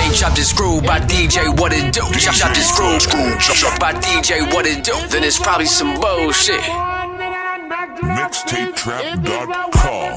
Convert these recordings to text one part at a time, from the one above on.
Chop the screw by DJ, what it do? Chop the screw by DJ, what it do? Then it's probably some bullshit. Mixtapetrap.com.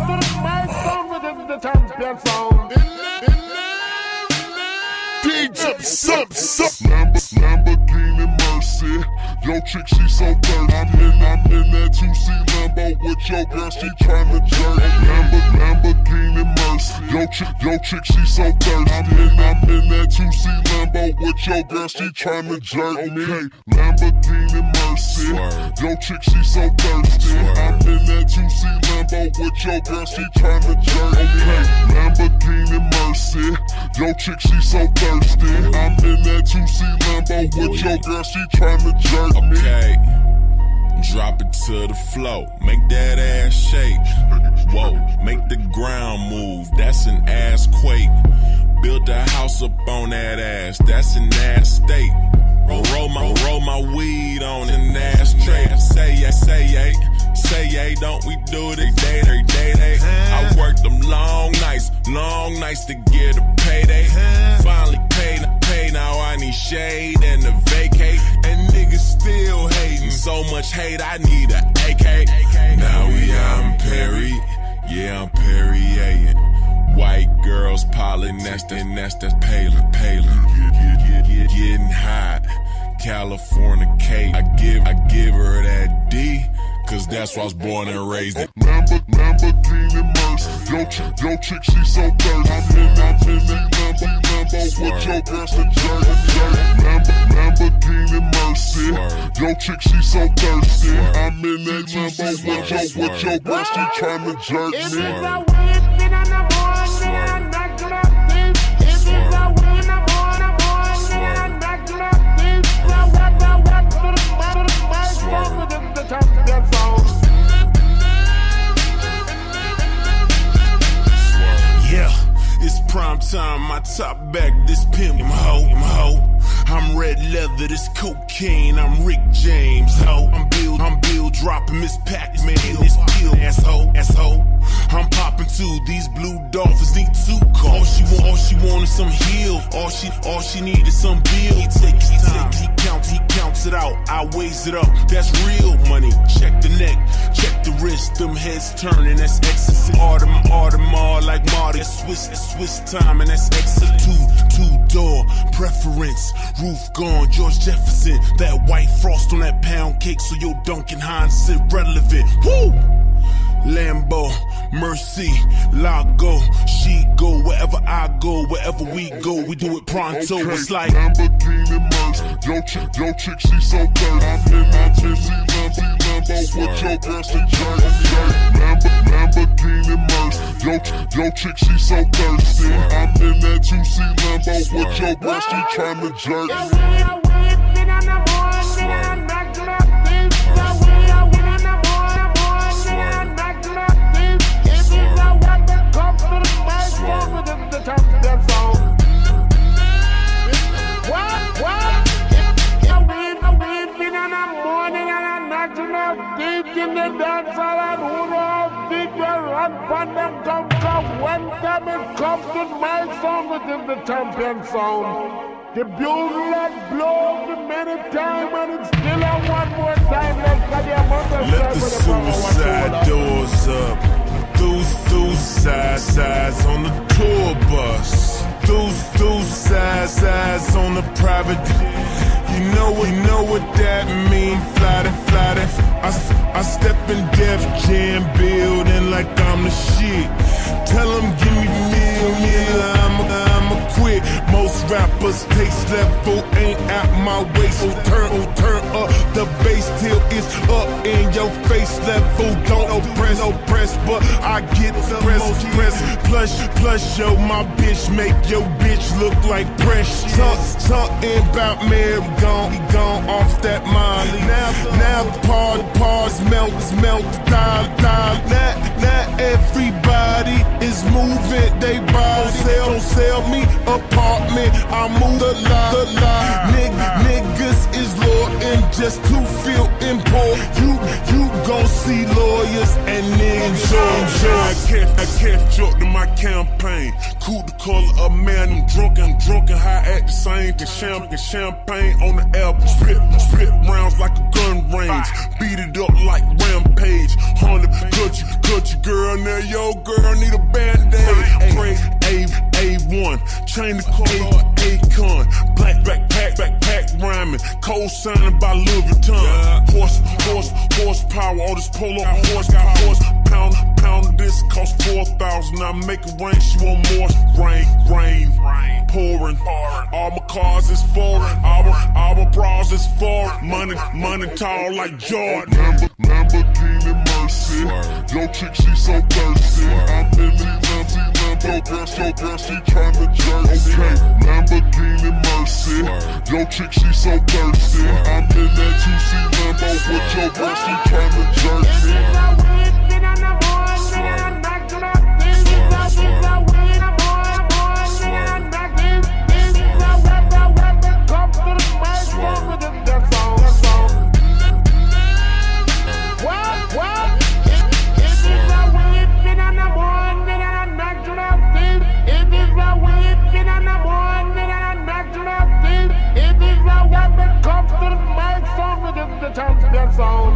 Lamborghini Mercy. Yo chick, she so thirsty. I'm in that 2C Lambo with your girl, she tryna jerk. Lamborghini Mercy. Yo chick, she so thirsty. I'm in that 2C Lambo with your girl, she tryna jerk me. Lamborghini Mercy. Yo chick, she so thirsty. I'm in that 2C Lambo with your girl, she tryna jerk me. Lamborghini Mercy. Yo chick, she so thirsty. I'm in that 2C Lambo with your girl, she tryna jerk me. Okay, drop it to the floor, make that ass shake. Whoa, make the ground move, that's an ass quake. Build a house up on that ass, that's an ass state. Roll my weed on an ashtray. Say yeah, don't we do it every day? I worked them long nights to get a payday. Finally paid, now I need shade and a vacate. And niggas still hating, so much hate I need a AK. Now we out in Perry, yeah I'm Perrier. White girls piling, that's Palin. Getting hot, California cake. I give her that D, cause that's why I was born and raised in. Lamborghini Mercy. Yo chick, she so thirsty. I'm in that Lambo with your girl, she tryna jerk. Lamborghini Mercy. Yo chick, she so thirsty. I'm in that Lambo with your girl, she tryna jerk me. Yeah, it's prime time, my top back, this pimp, ho. I'm red leather, this cocaine, I'm Rick James, ho. I'm Bill dropping Miss Pac-Man, this pill, asshole. I'm popping too, these blue dolphins need 2 cars. All she want is some heel, all she need is some bill. He takes his time, he counts it out, I weighs it up, that's real money. Check the neck, check the wrist, them heads turning, that's ecstasy. Audemars like Marty, that's Swiss time, and that's ecstasy. Two-door preference, roof gone, George Jefferson. That white frost on that pound cake, so your Duncan Hines is irrelevant. Woo! Lambo, Mercy, Lago, she go wherever I go, wherever we go, we do it pronto. It's like Lamborghini Mercy. Yo chick, she so thirsty. I'm in that 2C Lambo with your girl, she tryna jerk. Lamborghini Mercy. Yo chick, she so thirsty. I'm in that 2C Lambo with your girl, she tryna jerk the champion sound. The bugle blows many times and it's still a one more time. let the suicide doors up. Those sides on the tour bus. Those sides on the private. You know what that mean. Fly that. I step in Def Jam building like I'm the shit. Tell them give me million, I'ma quit. Most rappers taste level ain't at my waist. So turn up the bass till it's up in your face level. Don't oppress, but I get the most press. Plus, yo, my bitch make your bitch look like precious. Something about Mary gone off that Molly. Now pause melt. Not everybody is moving they body. Don't sell me apartment, I move the lot. Niggas is loyal just to feel important. You gon' see lawyers and niggas on. I catch up to my campaign. Cool the color of man, I'm drunken, high at the same. Champagne on the album. Spit rounds like a gun range. Beat it up like Rampage. 100 cut you girl, now yo girl need a band-aid. Pray A1, chain the color Akon. Black backpack rhyming. Co-signed by Louis Vuitton. Horsepower, all this polo horse pound this cost 4,000. I make it rain, she want more. Rain, pouring. All my cars is foreign. All my bras is foreign. Money tall like Jordan. Lamborghini Mercy. Yo chick, she so thirsty. I'm in the Lambo, girl, she tryna jersey. Okay, Lamborghini Mercy. Yo chick, she so thirsty. I'm in that 2C Lambo with your girl, she tryna jersey. The champion sound.